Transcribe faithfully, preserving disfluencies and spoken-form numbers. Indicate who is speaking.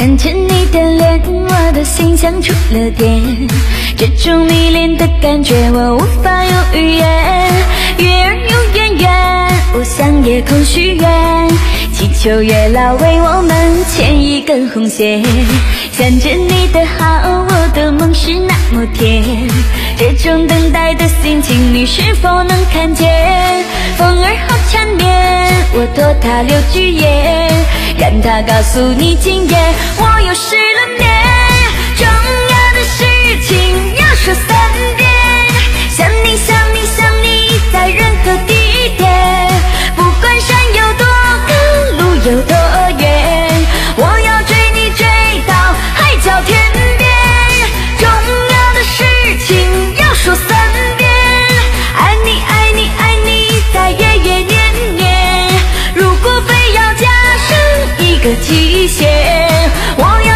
Speaker 1: 看着你的脸，我的心像触了电，这种迷恋的感觉我无法用语言。月儿有圆圆，我向夜空许愿，祈求月老为我们牵一根红线。想着你的好，我的梦是那么甜，这种等待的心情你是否能看见？风儿好缠绵，我托它留句言，让它告诉你今夜我又失了眠。重要的事情要说三遍，想你想你想你在任何地点，不管山有多高路有多远，我要追你追到海角天边。重要的事情要说三遍，爱你爱你爱你在夜夜年年，如果非要加上一个期限，我要